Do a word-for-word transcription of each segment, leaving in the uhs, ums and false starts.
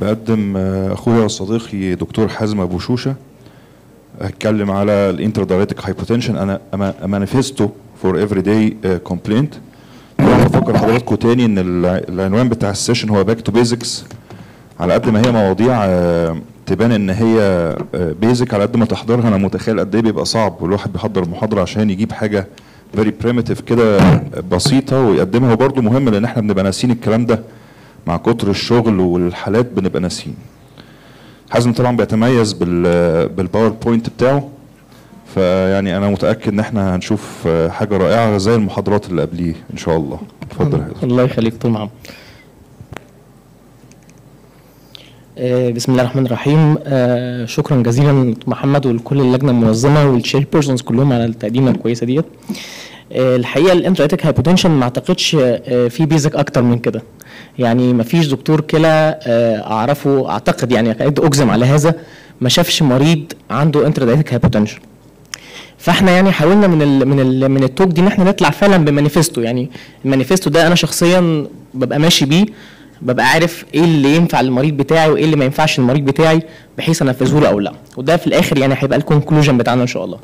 بقدم اخويا وصديقي دكتور حازم ابو شوشه. هتكلم على الانترادايريتك هايبوتنشن، انا مانيفيستو فور افري داي كومبلينت. طبعا بفكر حضراتكم تاني ان العنوان بتاع السيشن هو باك تو بيزكس. على قد ما هي مواضيع تبان ان هي بيزك، على قد ما تحضرها انا متخيل قد ايه بيبقى صعب، والواحد بيحضر محاضره عشان يجيب حاجه فيري بريميتيف كده بسيطه ويقدمها. وبرده مهم لان احنا بنبقى ناسيين الكلام ده مع كتر الشغل والحالات، بنبقى ناسيين. حازم طبعا بيتميز بال بالباوربوينت بتاعه، فيعني انا متاكد ان احنا هنشوف حاجه رائعه زي المحاضرات اللي قبليه ان شاء الله. اتفضل يا حازم. الله يخليك طول معانا. بسم الله الرحمن الرحيم. شكرا جزيلا محمد ولكل اللجنه المنظمه والشير بيرسونز كلهم على التقديمه الكويسه ديت. الحقيقه الانترادايريتك هايبوتنشن ما اعتقدش في بيزك اكتر من كده، يعني ما فيش دكتور كلى اعرفه، اعتقد يعني اجزم على هذا، ما شافش مريض عنده انترادايريتك هايبوتنشن. فاحنا يعني حاولنا من ال من ال من التوك دي ان احنا نطلع فعلا بمانيفستو. يعني المانيفستو ده انا شخصيا ببقى ماشي بيه، ببقى عارف ايه اللي ينفع للمريض بتاعي وايه اللي ما ينفعش للمريض بتاعي بحيث انفذه له او لا، وده في الاخر يعني هيبقى الكونكلوجن بتاعنا ان شاء الله.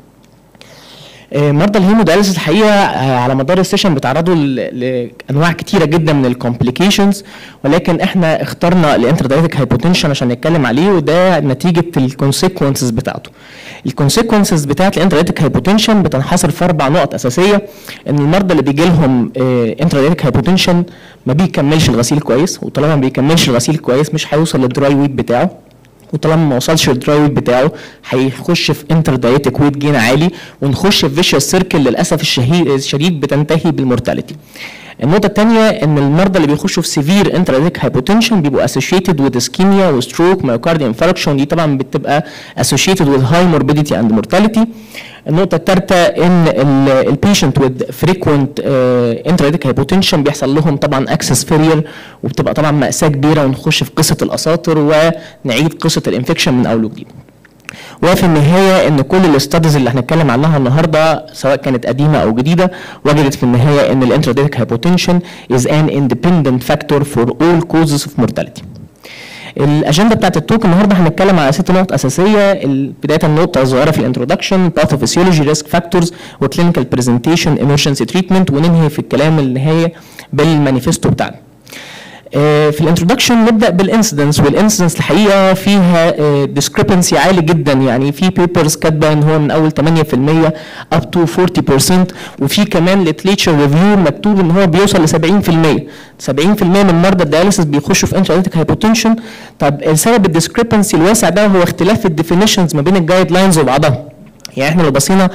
مرضى الهيمودايليسيس الحقيقه على مدار السيشن بيتعرضوا لانواع كتيره جدا من الكومبليكيشنز، ولكن احنا اخترنا الانترادايريتك هايبوتنشن عشان نتكلم عليه، وده نتيجه الكونسيكونسز بتاعته. الكونسيكونسز بتاعت الانترادايريتك هايبوتنشن بتنحصر في اربع نقط اساسيه. ان المرضى اللي بيجي لهم انترادايريتك هايبوتنشن ما بيكملش الغسيل كويس، وطالما ما بيكملش الغسيل كويس مش هيوصل للدراي ويت بتاعه، وطالما ما وصلش للدراي ويت بتاعه هيخش في انترادايريتك ويت جين عالي، ونخش في فيشوس سيركل للاسف الشديد بتنتهي بالمورتاليتي. النقطة الثانية ان المرضى اللي بيخشوا في سيفير انترادايريتك هايبوتنشن بيبقوا اسوشيتد وذ اسكيميا وستروك مايوكارديال انفاركشن، دي طبعا بتبقى اسوشيتد وذ هاي موربيديتي اند مورتاليتي. النقطة الثالثة ان البيشنت وذ فريكوينت انترادايريتك هايبوتنشن بيحصل لهم طبعا اكسس فيرير، وبتبقى طبعا مأساة كبيرة، ونخش في قصة الاساطر ونعيد قصة الانفكشن من اول وجديد. وفي النهايه ان كل الاستاديز اللي هنتكلم عنها النهارده سواء كانت قديمه او جديده وجدت في النهايه ان الانترادايريتك هايبوتنشن is an independent factor for all causes of mortality. الاجنده بتاعت التوك النهارده هنتكلم على ست نقط اساسيه. بدايه النقطه صغيره في الانترودكشن، باثوفيسيولوجي، ريسك فاكتورز، وكلينيكال برزنتيشن، ايمرجنسي تريتمنت، وننهي في الكلام النهايه بالمانيفستو بتاعنا. في الانترودكشن نبدا بالانسيدنس، والانسيدنس الحقيقه فيها ديسكريبنسي عالي جدا، يعني في بيبرز كاتبه ان هو من اول ثمانية في المية اب تو أربعين بالمية، وفي كمان ليتريتشر ريفيو مكتوب ان هو بيوصل ل سبعين في المية. سبعين في المية من مرضى الدياليسيس بيخشوا في انترادايريتك هايبوتنشن. طب السبب الديسكريبنسي الواسع ده هو اختلاف الديفينيشنز ما بين الجايد لاينز وبعضها. يعني احنا لو بصينا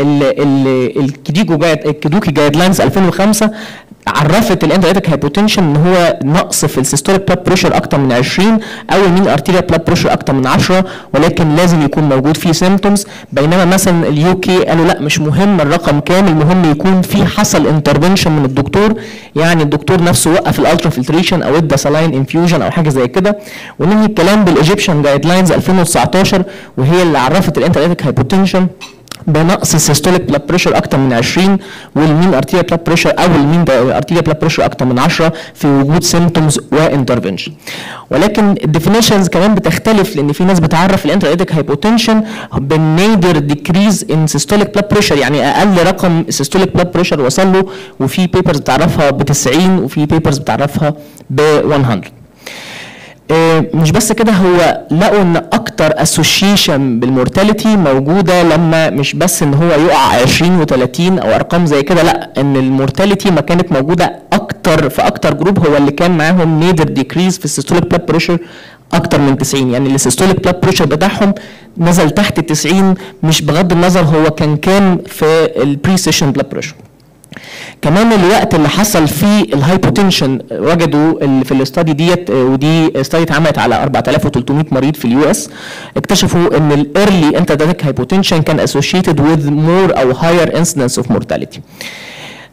الكيديكو جايد الكيدوكي جايد لاينز ألفين وخمسة عرفت الانترادايريتك هايبوتنشن ان هو نقص في السيستوليك بلاد بريشر اكتر من عشرين او المين ارتيريال بلاد بريشر اكتر من عشرة، ولكن لازم يكون موجود فيه سيمبتومز. بينما مثلا اليو كي قالوا لا مش مهم الرقم كام، المهم يكون في حصل انترفنشن من الدكتور، يعني الدكتور نفسه وقف الالترا فلتريشن او ادى سلاين انفيوجن او حاجه زي كده. وننهي الكلام بالايجيبشن جايد لاينز ألفين وتسعتاشر، وهي اللي عرفت الانترادايريتك هايبوتنشن بنقص السيستوليك بلاد بريشر اكتر من عشرين والمين ارتيريال بلاد بريشر او المين ارتيريال بلاد بريشر اكتر من عشرة في وجود سيمبتومز وانترفنشن. ولكن الديفينيشنز كمان بتختلف، لان في ناس بتعرف الانترادايريتك هايبوتنشن بالنيدر ديكريز ان سيستوليك بلاد بريشر، يعني اقل رقم السيستوليك بلاد بريشر وصل له، وفي بيبرز بتعرفها ب تسعين وفي بيبرز بتعرفها ب مية. مش بس كده، هو لقوا ان اكتر اسوشيشن بالمورتاليتي موجوده لما مش بس ان هو يقع عشرين وثلاثين او ارقام زي كده، لا ان المورتاليتي ما كانت موجوده اكتر في اكتر جروب هو اللي كان معاهم نيدر ديكريز في السيستوليك بلاد بريشر اكتر من تسعين، يعني السيستوليك بلاد بريشر بتاعهم نزل تحت تسعين، مش بغض النظر هو كان كام في البري سيشن بلاد بريشر. كمان الوقت اللي حصل فيه الهايبوتنشن وجدوا في الاستادي ديت، ودي استادي اتعملت على أربعة آلاف وثلاثمية مريض في اليو اس، اكتشفوا ان الايرلي انترادايريتك هايبوتنشن كان اسوشيتد وذ مور او هاير انسيدنس اوف مورتاليتي.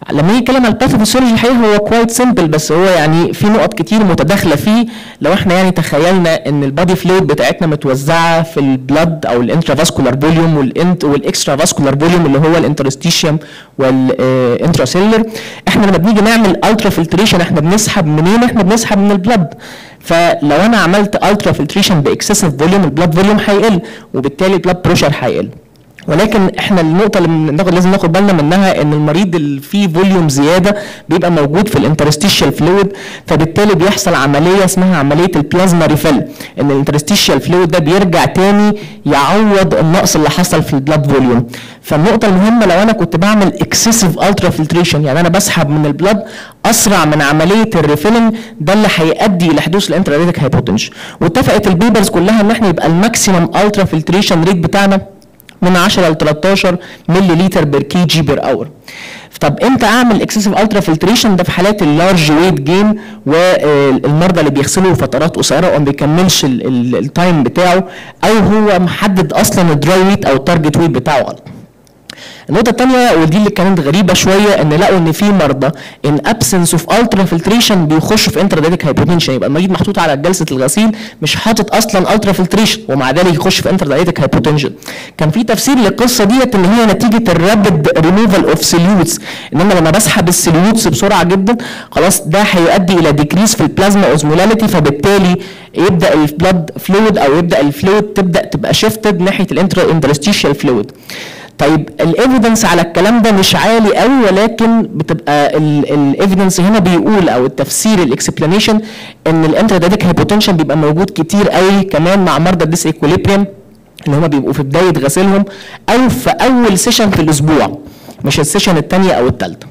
لما يجي يتكلم على الباثوفيسيولوجي الحقيقه هو كوايت سمبل، بس هو يعني في نقط كتير متداخله فيه. لو احنا يعني تخيلنا ان البادي فلويد بتاعتنا متوزعه في البلد او الانترافاسكولار فوليوم والانت والاكسترا فاسكولار فوليوم اللي هو الانترستيشيوم والانتراسيلولر، احنا لما بنيجي نعمل الترا فلتريشن احنا بنسحب منين؟ احنا بنسحب من البلد. فلو انا عملت الترا فلتريشن باكسسيف فوليوم البلد فوليوم هيقل وبالتالي البلد بريشر هيقل. ولكن احنا النقطه اللي ناخد لازم ناخد بالنا منها ان المريض اللي فيه فوليوم زياده بيبقى موجود في الانترستيشيال فلويد، فبالتالي بيحصل عمليه اسمها عمليه البلازما ريفيل، ان الانترستيشيال فلويد ده بيرجع تاني يعوض النقص اللي حصل في البلاد فوليوم. فالنقطه المهمه لو انا كنت بعمل اكسسيف الترا فلتريشن، يعني انا بسحب من البلاد اسرع من عمليه الريفيلنج، ده اللي هيؤدي الى حدوث الانتراديتك هايبوتنشن. واتفقت البيبرز كلها ان احنا يبقى الماكسيمم الترا فلتريشن ريت بتاعنا من عشرة ل تلتاشر ملي لتر بير كي جي بير اور. طب امتى اعمل اكسسيف الترا فلتريشن؟ ده في حالات اللارج ويت جين والمرضى اللي بيغسلوا فترات قصيره وما بيكملش التايم بتاعه، او هو محدد اصلا الدراي ويت او التارجت ويت بتاعه غلط. النقطة الثانية ودي اللي كانت غريبة شوية، ان لقوا ان في مرضى ان ابسنس اوف الترا فلتريشن بيخشوا في انتراديتك هايبوتنشن، يبقى المريض محطوط على جلسة الغسيل مش حاطط اصلا الترا فلتريشن ومع ذلك يخش في انتراديتك هايبوتنشن. كان في تفسير للقصة ديت ان هي نتيجة الرابيد ريموفال اوف سيليوتس، ان انا لما بسحب السيليوتس بسرعة جدا خلاص ده هيؤدي الى ديكريس في البلازما اوزمولاليتي، فبالتالي يبدا البلاد فلويد او يبدا الفلويد تبدا تبقى شيفتد ناحية الانترا انترستيشيال فلويد. طيب الايفيدنس على الكلام ده مش عالي قوي، ولكن بتبقى الايفيدنس هنا بيقول او التفسير الاكسبلانيشن ان الانتراديتك هايبوتنشن بيبقى موجود كتير قوي كمان مع مرضى الديس ايكوليبريم اللي هم بيبقوا في بدايه غسيلهم او في اول سيشن في الاسبوع، مش السيشن الثانيه او الثالثه.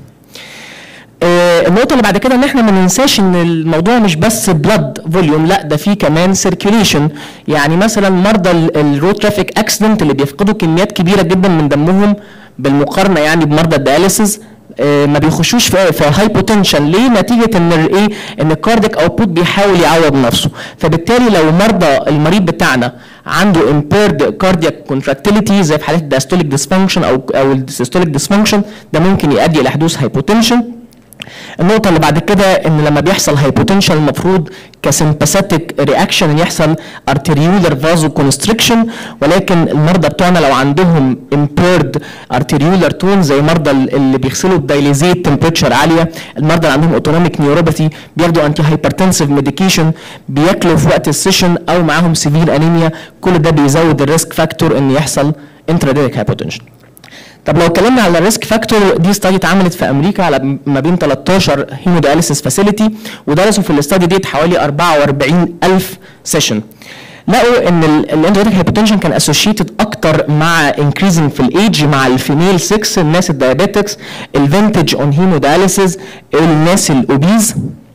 آه النقطه اللي بعد كده ان احنا ما ننساش ان الموضوع مش بس بلاد فوليوم، لا ده في كمان سيركيوليشن. يعني مثلا مرضى الرود ترافيك اكسيدنت اللي بيفقدوا كميات كبيره جدا من دمهم بالمقارنه يعني بمرضى الدياليسيس آه ما بيخشوش في, في هايبوتنشن. ليه؟ نتيجه ان ايه؟ ان الكارديك اوتبوت بيحاول يعوض نفسه. فبالتالي لو مرضى المريض بتاعنا عنده impaired cardiac contractility زي في حالات الدايستوليك ديسفانكشن او او السيستوليك ديسفانكشن، ده ممكن يؤدي الى حدوث هايبوتنشن. النقطة اللي بعد كده ان لما بيحصل هايبوتنشن المفروض كسمباثيك رياكشن ان يحصل ارتريولر فازو كونستريكشن، ولكن المرضى بتوعنا لو عندهم impaired arteriolar tone زي مرضى اللي بيغسلوا بدايليزيت تمبريتشر عالية، المرضى اللي عندهم اوتونوميك نيوروباثي بياخدوا انتي هايبرتنسيف ميديكيشن، بياكلوا في وقت السيشن او معاهم سيفير انيميا، كل ده بيزود الريسك فاكتور ان يحصل انتراديتك هايبوتنشن. طب لو اتكلمنا على الريسك فاكتور، دي ستادي اتعملت في امريكا على ما بين تلتاشر هيمودياليسيس فاسيلتي، ودرسوا في الاستادي ديت حوالي اربعة واربعين الف سيشن. لقوا ان الانتراديتك هايبوتنشن كان اسوشيتد اكتر مع انكريزنج في الايدج مع الفيميل ستة، الناس الدايابيتكس، الفينتج اون هيمودياليسيس، الناس الاوبيز.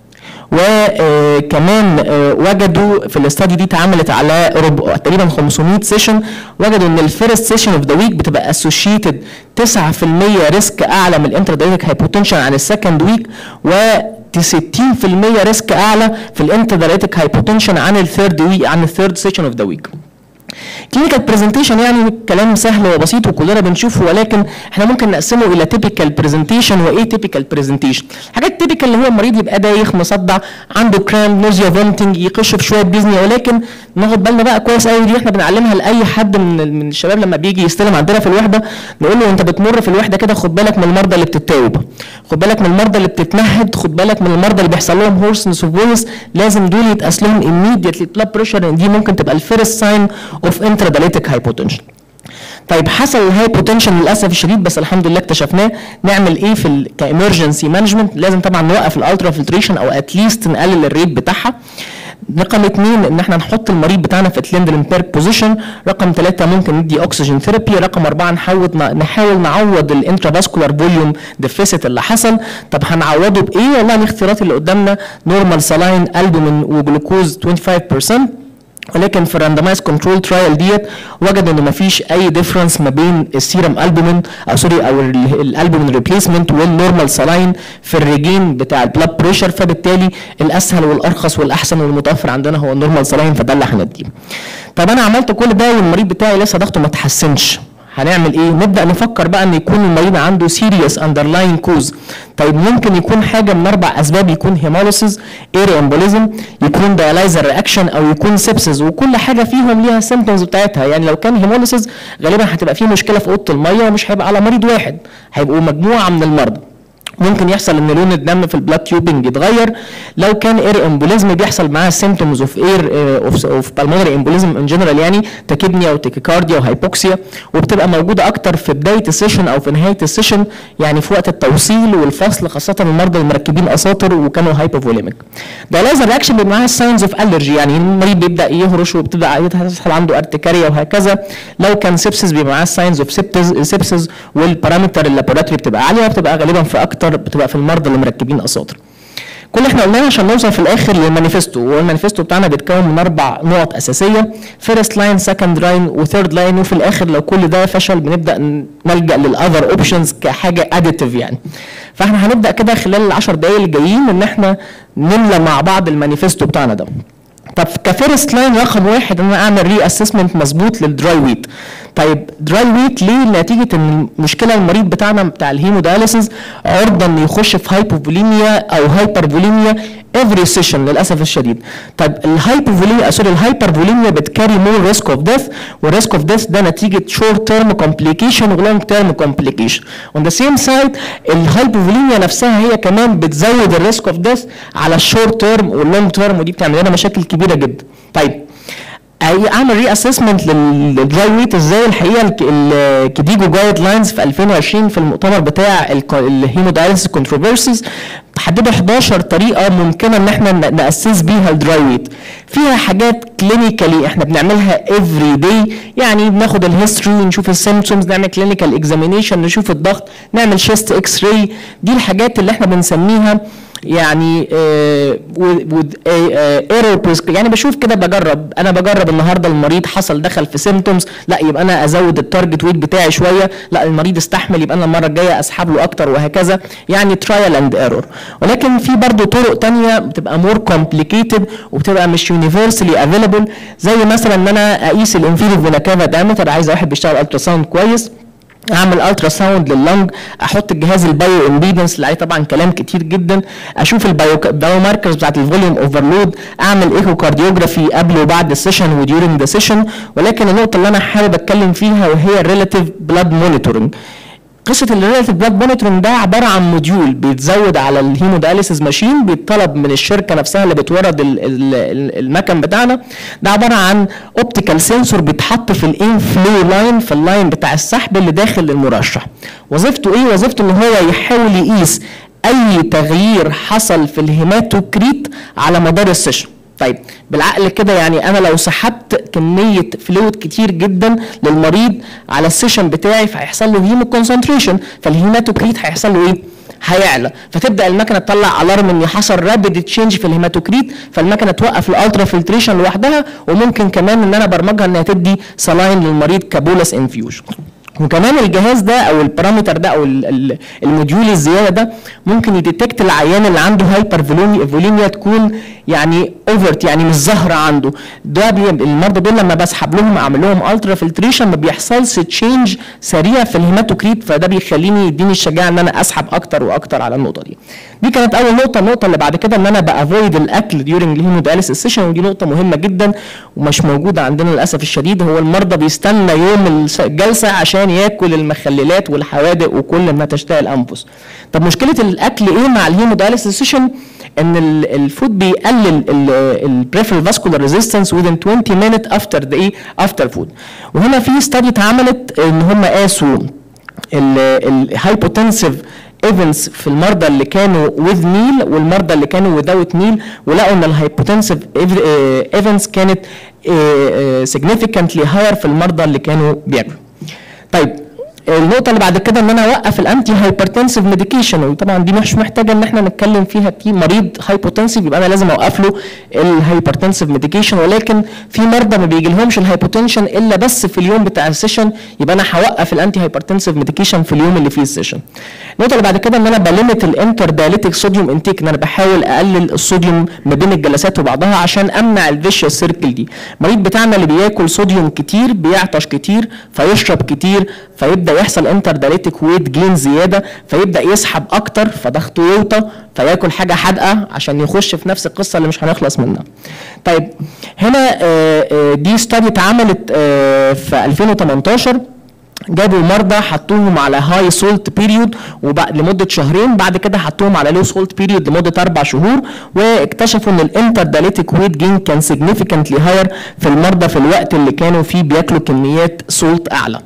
وكمان وجدوا في الاستادي دي اتعملت على تقريبا خمسمية سيشن، وجدوا ان الفيرست سيشن اوف ذا ويك بتبقى اسوشيتد تسعة في المية ريسك اعلى من الانتراديتك هايبوتنشن عن السكند ويك، و ستين في المية ريسك اعلى في الانتراديتك هايبوتنشن عن الثيرد ويك عن الثيرد سيشن اوف ذا ويك. كلينيكال برزنتيشن يعني كلام سهل وبسيط وكلنا بنشوفه، ولكن احنا ممكن نقسمه الى تيبيكال برزنتيشن وايه تيبيكال برزنتيشن. حاجات تيبيكال اللي هو المريض يبقى دايخ مصدع عنده كرام نوزيا فومتنج يقش في شويه ديزني، ولكن ناخد بالنا بقى كويس قوي دي احنا بنعلمها لاي حد من من الشباب لما بيجي يستلم عندنا في الوحده، نقول له انت بتمر في الوحده كده خد بالك من المرضى اللي بتتاوب، خد بالك من المرضى اللي بتتنهد، خد بالك من المرضى اللي بيحصل لهم هورسنس اوف فويس، لازم دول يتقاس لهم immediately بلاد بريشر، دي ممكن تبقى الفيرست ساين اوف انتراديتك هايبوتنشن. طيب حصل الهايبوتنشن للاسف الشديد بس الحمد لله اكتشفناه، نعمل ايه في كامرجنسي مانجمنت؟ لازم طبعا نوقف الالترا فلتريشن او اتليست نقلل الريت بتاعها. رقم اثنين ان احنا نحط المريض بتاعنا في تلندلنبرج بوزيشن. رقم ثلاثة ممكن ندي اكسجين ثيرابي. رقم أربعة نحاول نحاول نعوض الانترافاسكولار فوليوم ديفيسيت اللي حصل. طب هنعوضه بايه؟ والله الاختيارات اللي قدامنا نورمال سالاين البومين وجلوكوز خمسة وعشرين بالمية، ولكن في الراندمايز كنترول ترايل ديت وجد ان مفيش اي ديفرنس ما بين السيرم البومين او سوري او الالبومين ريبليسمنت والنورمال سالاين في الريجين بتاع البلاد بريشر، فبالتالي الاسهل والارخص والاحسن والمتوفر عندنا هو النورمال سالاين، فده اللي هنديه. طب انا عملت كل ده والمريض بتاعي لسه ضغطه ما اتحسنش، هنعمل ايه؟ نبدا نفكر بقى ان يكون المريض عنده سيريس اندرلاين كوز. طيب ممكن يكون حاجه من اربع اسباب، يكون هيموليسيس، اير امبوليزم، يكون دايلايزر رياكشن، او يكون سيبسز، وكل حاجه فيهم ليها السيمبتومز بتاعتها. يعني لو كان هيموليسيس غالبا هتبقى فيه مشكله في اوضه الميه ومش هيبقى على مريض واحد، هيبقوا مجموعه من المرضى. ممكن يحصل ان لون الدم في البلاد تيوبنج يتغير. لو كان اير امبوليزم بيحصل معاه سيمبتومز اوف اير اوف اوف بالمونري امبوليزم ان جنرال، يعني تاكيبنيا وتيكيكارديا وهايبوكسيا، وبتبقى موجوده اكتر في بدايه السيشن او في نهايه السيشن، يعني في وقت التوصيل والفصل، خاصه المرضى المركبين اساطر وكانوا هايبوفوليميك. ده لازم رياكشن بيبقى معاه ساينز اوف الرجي، يعني المريض بيبدا يهرش وبتبدا تحصل عنده ارتكاريا وهكذا. لو كان سيبسز بيبقى معاه ساينز اوف سيبسز، والبارامتر اللابوراتوري بتبقى عاليه، بتبقى غالبا في اكتر بتبقى في المرضى اللي مركبين اساطر. كل اللي احنا قلناه عشان نوصل في الاخر للمانيفستو، والمانيفستو بتاعنا بيتكون من اربع نقط اساسيه: فيرست لاين، سكند لاين، وثيرد لاين، وفي الاخر لو كل ده فشل بنبدا نلجا للاذر اوبشنز كحاجه اديتيف يعني. فاحنا هنبدا كده خلال العشر دقائق اللي جايين ان احنا نملى مع بعض المانيفستو بتاعنا ده. طب كفيرست لاين رقم واحد ان انا اعمل ري اسسمنت مظبوط للدراي ويت. طيب دراي ويت ليه؟ نتيجه ان المشكله المريض بتاعنا بتاع الهيموداياليسيس عرضه انه يخش في هايبوفوليميا او هايبرفوليميا افري سيشن للاسف الشديد. طب الهايبوفوليميا سوري الهايبرفوليميا بتكاري مور ريسك اوف ديث، والريسك اوف ديث ده نتيجه شورت تيرم كومبليكيشن ولونج تيرم كومبليكيشن. اون ذا سيم سايد الهايبوفوليميا نفسها هي كمان بتزود الريسك اوف ديث على الشورت تيرم واللونج تيرم، ودي بتعمل لنا مشاكل كبيره جدا. طيب اعمل ري اسسمنت للدراي ويت ازاي؟ الحقيقه الكديجو جايد لاينز في ألفين وعشرين في المؤتمر بتاع الهيموداياليسيس كونتروفيرسيز تحدد احداشر طريقه ممكنه ان احنا ناسس بيها الدراي ويت. فيها حاجات كلينيكالي احنا بنعملها افري داي، يعني بناخد الهيستوري، نشوف السيمبتومز، نعمل كلينيكال اكزامينيشن، نشوف الضغط، نعمل شيست اكس راي. دي الحاجات اللي احنا بنسميها يعني ايرور uh, يعني بشوف كده، بجرب انا بجرب النهارده المريض حصل دخل في سيمبتومز، لا يبقى انا ازود التارجت ويت بتاعي شويه، لا المريض استحمل يبقى انا المره الجايه اسحب له اكتر، وهكذا يعني ترايل اند ايرور. ولكن في برضه طرق ثانيه بتبقى مور كومبليكيتد وبتبقى مش يونيفرسالي افيلبل، زي مثلا ان انا اقيس الانفيريور فينا كافا دايمتر، عايز واحد بيشتغل الترا ساوند كويس، اعمل الترا ساوند لللنج، احط الجهاز البايو امبيدنس اللي عليه طبعا كلام كتير جدا، اشوف البايو بايو ماركرز بتاعت الفوليوم اوفرلود، اعمل ايكو كارديوجرافي قبل وبعد السيشن وديورنج ذا سيشن. ولكن النقطه اللي انا حابب اتكلم فيها وهي الريلاتيف بلاد مونيتورنج. قصه الريلاتيف بلاد مونيتورنج ده عباره عن موديول بيتزود على الهيموداياليسيس ماشين، بيطلب من الشركه نفسها اللي بتورد المكن بتاعنا، ده عباره عن اوبتيكال سنسور بيتحط في الان فلو لاين، في اللاين بتاع السحب اللي داخل المرشح. وظيفته ايه؟ وظيفته ان هو يحاول يقيس اي تغيير حصل في الهيماتوكريت على مدار السيشن. طيب بالعقل كده يعني انا لو سحبت كميه فلويد كتير جدا للمريض على السيشن بتاعي فهيحصل له هيمو كونسنتريشن، فالهيماتوكريت هيحصل له ايه؟ هيعلى، فتبدا المكنه تطلع الارم ان حصل رابيد تشينج في الهيماتوكريت، فالمكنه توقف الالترا فلتريشن لوحدها، وممكن كمان ان انا برمجها انها تدي سلاين للمريض كبولس انفيوجن. وكمان الجهاز ده او البارامتر ده او الموديول الزياده ده ممكن يديتكت العيان اللي عنده هايبر فوليميا تكون يعني اوفرت، يعني مش ظاهره عنده. ده المرضى دول لما بسحب لهم اعمل لهم الترا فلتريشن ما بيحصلش تشينج سريع في الهيماتوكريت، فده بيخليني يديني الشجاعه ان انا اسحب اكتر واكتر على النقطه دي. دي كانت اول نقطه. النقطه اللي بعد كده ان انا بافويد الاكل ديورنج الهيموداياليسيس سيشن، ودي نقطه مهمه جدا ومش موجوده عندنا للاسف الشديد. هو المرضى بيستنى يوم الجلسه عشان ياكل المخللات والحوادق وكل ما تشتهي الانفس. طب مشكله الاكل ايه مع الهيموداياليسيس سيشن؟ ان الفود بيقلل البريفرال فاسكولار ريزيستنس within twenty minutes after the ايه افتر فود. وهنا في ستادي اتعملت ان هم قاسوا الهايبوتنسيف ايفنتس في المرضى اللي كانوا with meal والمرضى اللي كانوا without meal، ولقوا ان الهايبوتنسيف ايفنتس كانت significantly higher في المرضى اللي كانوا بياكلوا. طيب النقطه اللي بعد كده ان انا اوقف الانتي هايبرتنسيف ميديكيشن، وطبعا دي مش محتاجه ان احنا نتكلم فيها كتير. مريض هايبوتنسيف يبقى انا لازم اوقف له الهايبرتنسيف ميديكيشن، ولكن في مرضى ما بيجي لهمش الهايبوتنشن الا بس في اليوم بتاع السيشن، يبقى انا هوقف الانتي هايبرتنسيف ميديكيشن في اليوم اللي فيه السيشن. النقطه اللي بعد كده ان انا بليمت الانتر دايليتيك صوديوم انتيك، ان انا بحاول اقلل الصوديوم ما بين الجلسات وبعضها عشان امنع الفيشيوس سيركل دي. المريض بتاعنا اللي بياكل صوديوم كتير بيعطش كتير فيشرب كتير، فيبدا يحصل انتر دايليتيك ويت جين زياده، فيبدا يسحب اكتر فضغطه يوطى فياكل حاجه حادقه عشان يخش في نفس القصه اللي مش هنخلص منها. طيب هنا دي ستادي اتعملت في ألفين وتمنتاشر، جابوا مرضى حطوهم على هاي سولت بيريود لمده شهرين، بعد كده حطوهم على لو سولت بيريود لمده اربع شهور، واكتشفوا ان الانتر دايليتيك ويت جين كان سيجنيفيكانتلي هاير في المرضى في الوقت اللي كانوا فيه بياكلوا كميات سولت اعلى.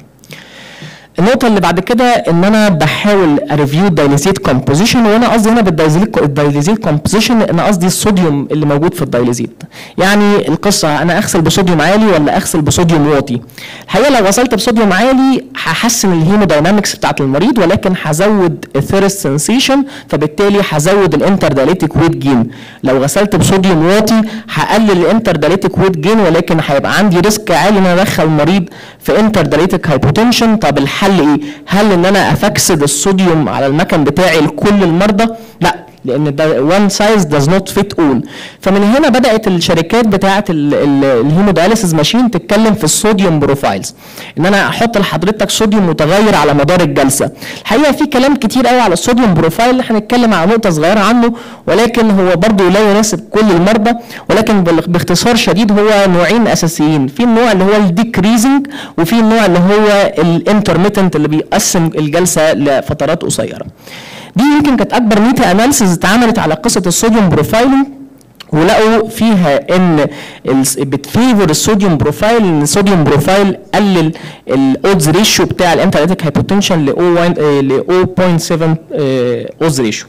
النقطة اللي بعد كده ان انا بحاول اريفيو الدايليزيت كومبوزيشن، وانا قصدي هنا بالدايليزيت كومبوزيشن انا قصدي الصوديوم اللي موجود في الدايليزيت. يعني القصة انا اغسل بصوديوم عالي ولا اغسل بصوديوم واطي؟ الحقيقة لو غسلت بصوديوم عالي هحسن الهيموداينامكس بتاعت المريض، ولكن هزود الثيرست سنسيشن، فبالتالي هزود الانتر دايليتيك ويت جين. لو غسلت بصوديوم واطي هقلل الانتر دايليتيك ويت جين، ولكن هيبقى عندي ريسك عالي ان انا ادخل المريض في انتر دايليتيك هايبوتنشن. طب الحل ايه؟ هل ان انا افكسد الصوديوم على المكن بتاعي لكل المرضى؟ لا، لان ده one size does not fit all. فمن هنا بدات الشركات بتاعه الهيموداياليسيس ماشين تتكلم في الصوديوم بروفايلز، ان انا احط لحضرتك صوديوم متغير على مدار الجلسه. الحقيقه في كلام كتير قوي على الصوديوم بروفايل اللي هنتكلم على نقطه صغيره عنه، ولكن هو برضه لا يناسب كل المرضى، ولكن باختصار شديد هو نوعين اساسيين، في النوع اللي هو الديكريزنج وفي النوع اللي هو الانترميتنت اللي بيقسم الجلسه لفترات قصيره. دي يمكن كانت اكبر ميتا اناليسيز اتعملت على قصه الصوديوم بروفايلنج، ولقوا فيها ان بتفيفور الصوديوم بروفايل، ان الصوديوم بروفايل قلل الاودز ريشيو بتاع الانترليتيك هايبوتنشن ل صفر فاصلة سبعة اودز ريشيو.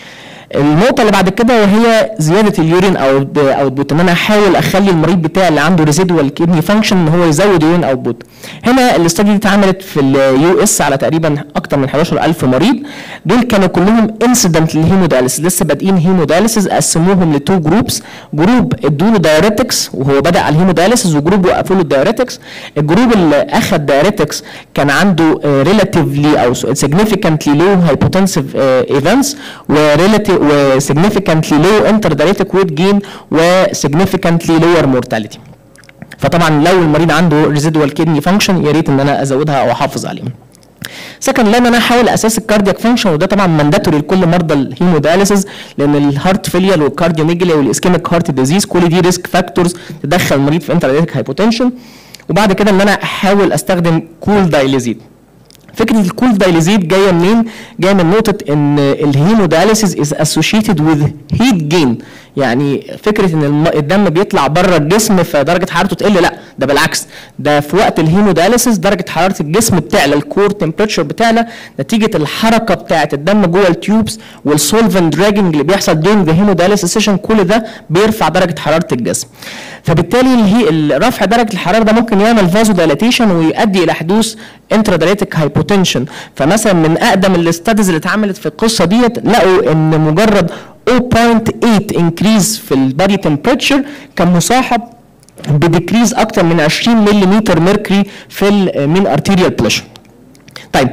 النقطة اللي بعد كده وهي زيادة اليورين اوت اوتبوت، ان انا احاول اخلي المريض بتاعي اللي عنده ريزيدوال كيدني فانكشن ان هو يزود يورين اوتبوت. هنا الاستادي دي اتعملت في اليو اس على تقريبا اكثر من حداشر ألف مريض، دول كانوا كلهم انسيدنت للهيمودايليسيس، لسه بادئين هيمودايليسيس، قسموهم لتو جروبس، جروب ادوا له دايوريتكس وهو بدا على الهيمودايليسيس، وجروب وقفوا له الدايوريتكس. الجروب اللي اخذ دايوريتكس كان عنده ريلاتيفلي او سيجنيفيكانتلي لو هايبوتنسيف ايفنتس وريلاتيف وسيجنيفيكانتلي لو انتر دايليتيك ويت جين وسيجنيفيكانتلي لور مورتاليتي. فطبعا لو المريض عنده ريزيدوال كيدني فانكشن يا ريت ان انا ازودها او احافظ عليها. سكند لان انا احاول اساس الكاردياك فانكشن، وده طبعا مانداتوري لكل مرضى الهيمودايليسيس، لان الهارت فيلير والكارديوميجالي والاسكيميك هارت ديزيز كل دي ريسك فاكتورز تدخل المريض في انتر دايليتيك هايبوتنشن. وبعد كده ان انا احاول استخدم كول دايليزيت. فكره الكول دايليزيت جايه منين؟ جايه من نقطه ان الهيمودايليسيس از اسوشيتد وذ هيت جين، يعني فكره ان الدم بيطلع بره الجسم فدرجه حرارته تقل، لا ده بالعكس، ده في وقت الهيمودايليسيس درجه حراره الجسم بتعلى، الكور تمبريتشر بتعلى نتيجه الحركه بتاعه الدم جوه التيوبس والسولفنت دراجنج اللي بيحصل دون ذا هيمودايليسيس سيشن، كل ده بيرفع درجه حراره الجسم. فبالتالي رفع درجه الحراره ده ممكن يعمل فازو دايلاتيشن ويؤدي الى حدوث انترادايليتيك هايبوتنشن. فمثلا من اقدم الاستاديز اللي اتعملت في القصه ديت لقوا ان مجرد صفر فاصلة تمانية انكريز في البادي تمبريتشر كان مصاحب بديكريز اكتر من عشرين ملم ميركوري في المين ارتيريال بريشر. طيب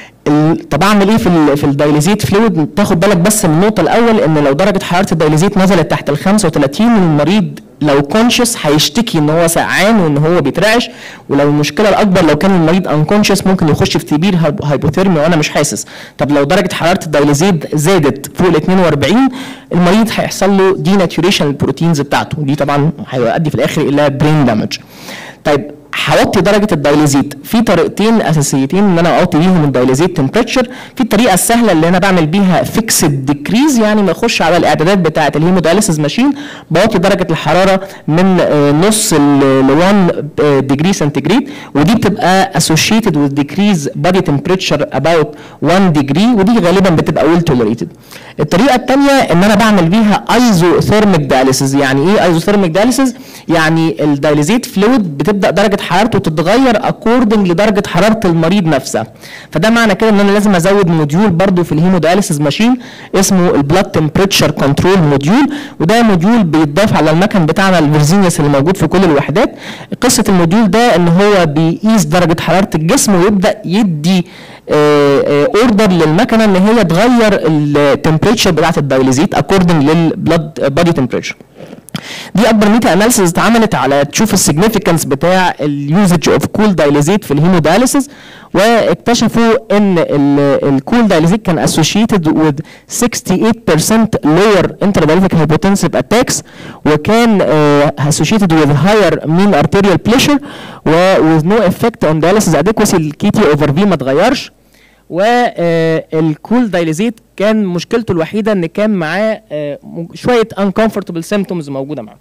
طب اعمل ايه في في الدايليزيت فلويد؟ تاخد بالك بس من النقطه الاول ان لو درجه حراره الدايليزيت نزلت تحت ال خمسة وتلاتين المريض لو كونشس هيشتكي ان هو سقعان وان هو بيترعش، ولو المشكله الاكبر لو كان المريض انكونشس ممكن يخش في تبير هايبوثيرميا وانا مش حاسس. طب لو درجه حراره الدايليزيت زادت فوق ال اتنين واربعين المريض هيحصل له دي ناتوريشن البروتينز بتاعته، دي طبعا هيؤدي في الاخر الى برين دامج. طيب هوطي درجه الدايليزيت في طريقتين اساسيتين ان انا اوطي بيهم الدايليزيت تمبريتشر. في الطريقه السهله اللي انا بعمل بيها فيكسد ديكريز، يعني ما اخش على الاعدادات بتاعه الهيمودايليسيس ماشين بوطي درجه الحراره من نص ل واحد ديجري سنتيجريد، ودي بتبقى اسوشيتد وذ ديكريز بادي تمبريتشر اباوت واحد ديجري، ودي غالبا بتبقى ويل توليريتد. الطريقه الثانيه ان انا بعمل بيها ايزوثيرميك دايليسيس. يعني ايه ايزوثيرميك دايليسيس؟ يعني الدايليزيت فلويد بتبدا درجه حرارته تتغير اكوردنج لدرجه حراره المريض نفسها. فده معنى كده ان انا لازم ازود موديول برضو في الهيمودياليسيس ماشين اسمه البلاد تمبريتشر كنترول موديول، وده موديول بيتضاف على المكن بتاعنا الفيرزينيوس اللي موجود في كل الوحدات. قصه الموديول ده ان هو بيقيس درجه حراره الجسم ويبدا يدي اوردر للمكنه ان هي تغير التمبريتشر بتاعت الدايليزيت اكوردنج للبلاد بادي تمبريتشر. دي اكبر ميتا اناليسيس اتعملت على تشوف السيجنيفيكانس بتاع اليوزج اوف كول دايليزيت في الهيمودايليسيس، واكتشفوا ان الكول دايليزيت كان associated with sixty-eight percent lower intradialytic hypotensive attacks، وكان uh, associated with higher mean arterial pressure و with no effect on dialysis adequacy. الكي تي اوفر في ما اتغيرش. والكول دايليزيت كان مشكلته الوحيده ان كان معاه شويه uncomfortable symptoms موجوده معاه.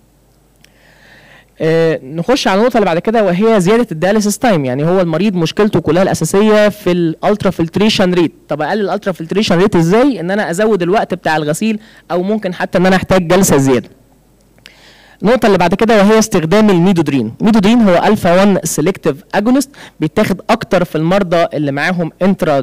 نخش على النقطه اللي بعد كده وهي زياده الدياليسيس تايم. يعني هو المريض مشكلته كلها الاساسيه في الالترا فلتريشن ريت. طب اقلل الالترا فلتريشن ريت ازاي؟ ان انا ازود الوقت بتاع الغسيل، او ممكن حتى ان انا احتاج جلسه زياده. النقطة اللي بعد كده وهي استخدام الميدودرين. الميدودرين هو الفا واحد سيلكتيف اجونست، بيتاخد اكتر في المرضى اللي معاهم انترا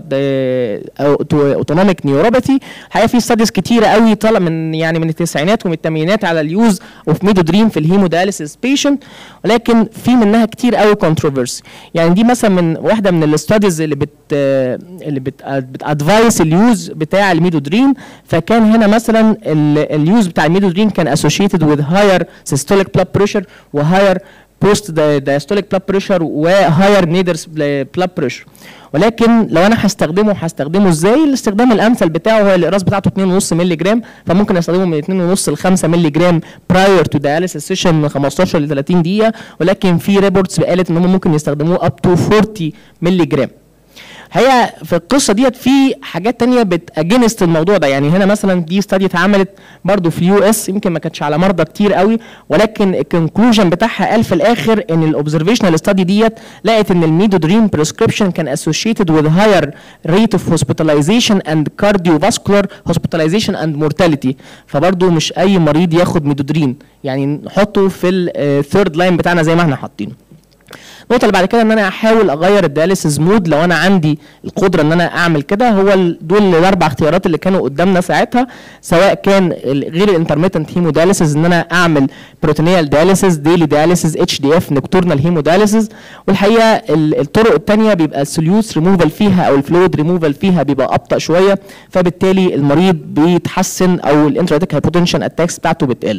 اوتونوميك نيوروباثي. الحقيقة في ستاديز كتيرة قوي طالع من يعني من التسعينات ومن الثمانينات على اليوز اوف ميدودرين في الهيمودياليسيس بيشنت، ولكن في منها كتير قوي كونتروفيرسي. يعني دي مثلا من واحدة من الستاديز اللي بت اللي بت بتادفايس اليوز بتاع الميدودرين. فكان هنا مثلا اليوز بتاع الميدودرين كان associated with higher systolic blood pressure وهاير post diastolic blood pressure وهاير نيدرز blood pressure. ولكن لو انا هستخدمه هستخدمه ازاي؟ الاستخدام الامثل بتاعه هو الاقراص بتاعته اتنين ونص مللي جرام، فممكن استخدمه من اتنين ونص ل خمسة مللي جرام prior to dialysis session من خمستاشر ل تلاتين دقيقه. ولكن في ريبورتس قالت ان هم ممكن يستخدموه up to أربعين مللي جرام. هي في القصه ديت في حاجات تانية بتاجنست الموضوع ده. يعني هنا مثلا دي ستادي اتعملت برضو في اليو اس، يمكن ما كانتش على مرضى كتير قوي، ولكن الكونكلوجن بتاعها قال في الاخر ان الاوبزرفيشنال ستادي ديت لقت ان الميدودرين بريسكريبشن كان associated with higher rate of hospitalization and cardiovascular hospitalization and mortality. فبرضو مش اي مريض ياخد ميدودرين، يعني نحطه في الثيرد لاين بتاعنا زي ما احنا حاطينه. النقطة اللي بعد كده ان انا احاول اغير الدياليسيس مود لو انا عندي القدرة ان انا اعمل كده. هو دول الاربع اختيارات اللي كانوا قدامنا ساعتها، سواء كان غير الانترميتنت هيمودياليسيس ان انا اعمل بروتينيال دياليسيس، ديلي دياليسيس، اتش دي اف، نكتورنال هيمودياليسيس. والحقيقة الطرق الثانية بيبقى السوليوس ريموفال فيها او الفلويد ريموفال فيها بيبقى ابطأ شوية، فبالتالي المريض بيتحسن او الانتراتيك هايبوتنشن اتاكس بتاعته بتقل.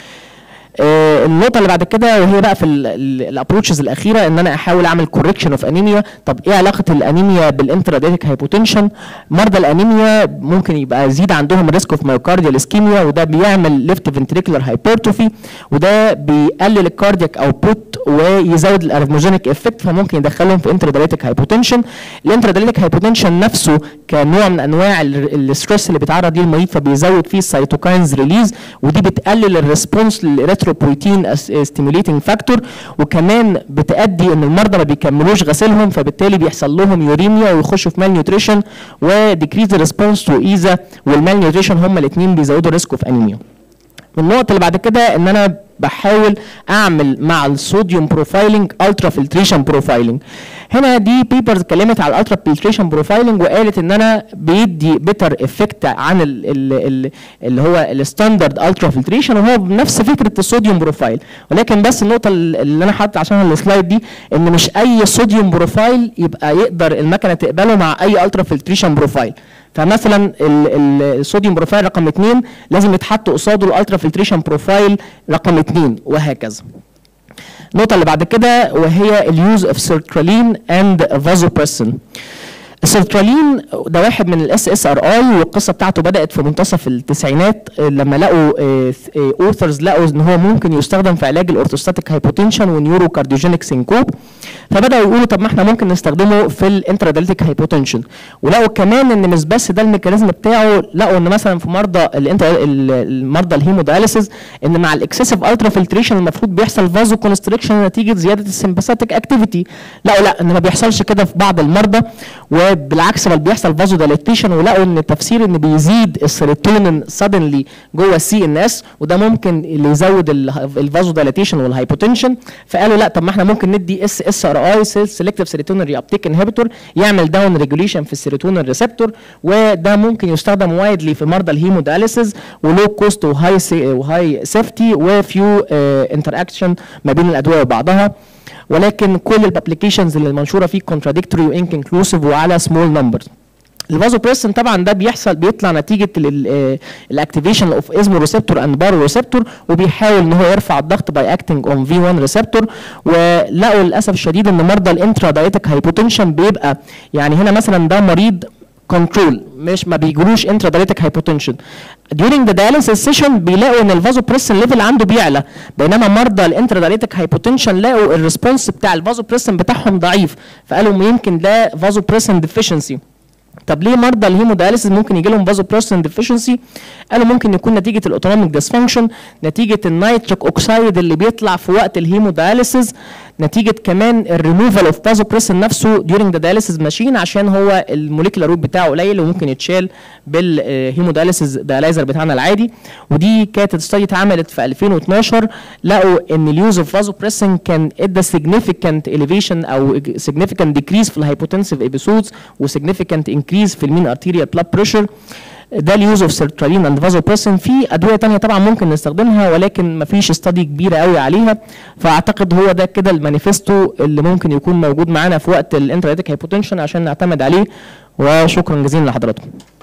آه النقطة اللي بعد كده وهي بقى في الابروتشز الأخيرة ان انا احاول اعمل كوركشن اوف انيميا. طب ايه علاقة الانيميا بالانتراديتك هايبوتنشن؟ مرضى الانيميا ممكن يبقى يزيد عندهم ريسك اوف مايوكارديال اسكيميا، وده بيعمل ليفت فنتريكولار هايبرتروفي، وده بيقلل الكاردياك اوتبوت ويزود الارثموجينيك افكت، فممكن يدخلهم في انتراديتك هايبوتنشن. الانتراديتك هايبوتنشن نفسه كنوع من انواع الستريس اللي بيتعرض ليه المريض، فبيزود فيه السيتوكاينز ريليز، ودي بتقلل الريسبونس للإريثروبويتين ستيموليتنج فاكتور، وكمان بتؤدي ان المرضى ما بيكملوش غسيلهم، فبالتالي بيحصل لهم يوريميا ويخشوا في مال نيوتريشن، وديكريز ريسبونس تو ايزا والمال نيوتريشن هما الاثنين بيزودوا الريسك اوف انيميا. النقطة اللي بعد كده ان انا بحاول اعمل مع الصوديوم بروفايلنج الترا فلتريشن بروفايلنج. هنا دي بيبرز اتكلمت على الالترا فلتريشن بروفايلنج وقالت ان انا بيدي بيتر افكت عن ال ال ال اللي هو الستاندرد الترا فلتريشن، وهو بنفس فكره الصوديوم بروفايل. ولكن بس النقطه اللي انا حاطط عشان السلايد دي ان مش اي صوديوم بروفايل يبقى يقدر المكنه تقبله مع اي الترا فلتريشن بروفايل. فمثلا الصوديوم بروفايل رقم اثنين لازم يتحط قصاده الالترا فلتريشن بروفايل رقم اثنين وهكذا. النقطة اللي بعد كده وهي اليوز اوف سيرترالين اند فازوبريسين. السيرترالين ده واحد من الاس اس ار اي، والقصه بتاعته بدات في منتصف التسعينات لما لقوا اوثرز لقوا ان هو ممكن يستخدم في علاج الاورثوستاتيك هايبوتنشن ونيورو كارديوجينيك سينكوب، فبداوا يقولوا طب ما احنا ممكن نستخدمه في الانترادياليتيك هايبوتنشن. ولقوا كمان ان مش بس ده الميكانيزم بتاعه، لقوا ان مثلا في مرضى المرضى الهيمودياليسيس ان مع الاكسسيف الترا فلتريشن المفروض بيحصل فازو كونستريكشن نتيجه زياده السمباثيك اكتيفيتي. لقوا لا ان ما بيحصلش كده في بعض المرضى، وبالعكس بل بيحصل فازو دايليتيشن، ولقوا ان التفسير ان بيزيد السيروتونين سادنلي جوه السي ان اس، وده ممكن اللي يزود الفازو دايليتيشن والهايبوتنشن. فقالوا لا طب ما احنا ممكن ندي اس اس اس ار اي سيلكتيف سيروتونين ري ابتيك انهبيتور يعمل داون ريجوليشن في السيروتونين ريسبتور، وده ممكن يستخدم وايدلي في مرضى الهيموداليسيس ولو كوست وهاي وهاي سيفتي وفيو انتر اكشن ما بين الادويه وبعضها. ولكن كل الابلكيشنز اللي المنشوره فيه كونتراديكتوري وانكونكلوسيف وعلى سمول نمبرز. الفازوبريسين طبعا ده بيحصل بيطلع نتيجه الاكتيفيشن اوف ازمو ريسبتور اند بارو ريسبتور، وبيحاول ان هو يرفع الضغط باي اكتنج اون في واحد ريسبتور. ولقوا للاسف الشديد ان مرضى الانترا دايتك هايبوتنشن بيبقى يعني هنا مثلا ده مريض كنترول مش ما بيجروش انترا دايتك هايبوتنشن. during the dialysis session بيلاقوا ان الفازوبريسين ليفل عنده بيعلى، بينما مرضى الانترا دايتك هايبوتنشن لقوا الريسبونس بتاع الفازوبريسين بتاعهم ضعيف، فقالوا يمكن ده فازوبريسين ديفيشنسي. طب ليه مرضى الهيموداياليسيس ممكن يجي لهم فازوبريسين ديفيشنسي؟ قالوا ممكن يكون نتيجه الاوتونوميك ديسفانكشن، نتيجه النيتريك اوكسايد اللي بيطلع في وقت الهيموداياليسيس، نتيجه كمان الريموفال اوف فازوبريسين نفسه during the dialysis machine عشان هو الموليكولار ويت بتاعه قليل وممكن يتشال بالهيموداياليسيس دايلايزر بتاعنا العادي. ودي كانت ستادي اتعملت في ألفين واثناشر، لقوا ان اليوز اوف فازوبريسين كان ادى significant elevation او significant decrease في الهايبوتنسيف ابيسودز وsignificant increase في المين ارتيريال بلاد بريشر. ده اليوز اوف سيرترالين اند فازوبريسين. في ادويه ثانيه طبعا ممكن نستخدمها ولكن ما فيش استادي كبيره قوي عليها، فاعتقد هو ده كده المانيفستو اللي ممكن يكون موجود معانا في وقت الانترا دايتك هايبوتنشن عشان نعتمد عليه. وشكرا جزيلا لحضراتكم.